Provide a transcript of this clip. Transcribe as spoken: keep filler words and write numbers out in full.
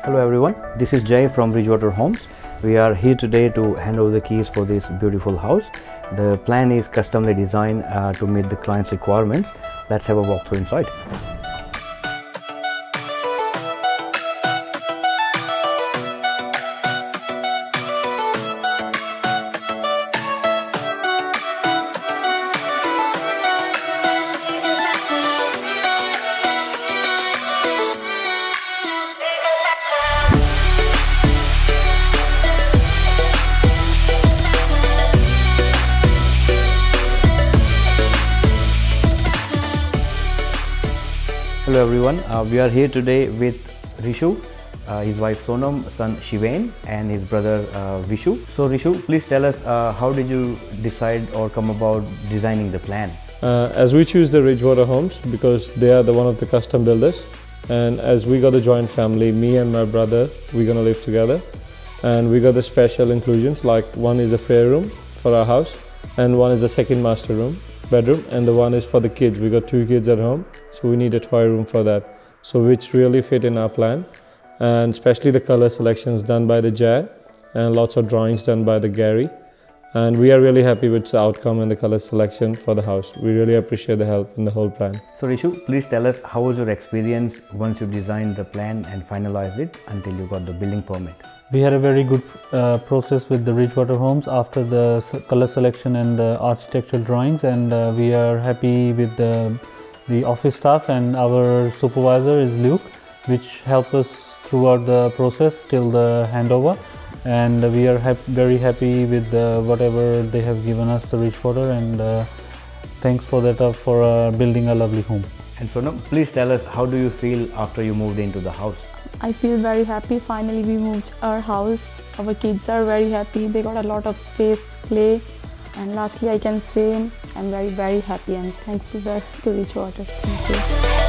Hello everyone, this is Jay from Ridgewater Homes. We are here today to hand over the keys for this beautiful house. The plan is customly designed uh, to meet the client's requirements. Let's have a walk through inside. Hello everyone, uh, we are here today with Rishu, uh, his wife Sonam, son Shivain and his brother uh, Vishu. So Rishu, please tell us uh, how did you decide or come about designing the plan? Uh, as we choose the Ridgewater Homes because they are the one of the custom builders, and as we got a joint family, me and my brother, we're gonna live together, and we got the special inclusions like one is a prayer room for our house and one is a second master room bedroom, and the one is for the kids. We got two kids at home, so we need a toy room for that, so which really fit in our plan, and especially the color selections done by the Jay and lots of drawings done by the Gary, and we are really happy with the outcome and the color selection for the house. We really appreciate the help in the whole plan. So Rishu, please tell us how was your experience once you designed the plan and finalized it until you got the building permit? We had a very good uh, process with the Ridgewater Homes after the color selection and the architectural drawings, and uh, we are happy with the, the office staff, and our supervisor is Luke, which helped us throughout the process till the handover, and we are hap very happy with uh, whatever they have given us, the Ridgewater, and uh, thanks for that uh, for uh, building a lovely home. And Sonam, please tell us how do you feel after you moved into the house? I feel very happy. Finally we moved our house. Our kids are very happy. They got a lot of space to play. And lastly I can say I'm very very happy and thankful to Ridgewater. Thank you.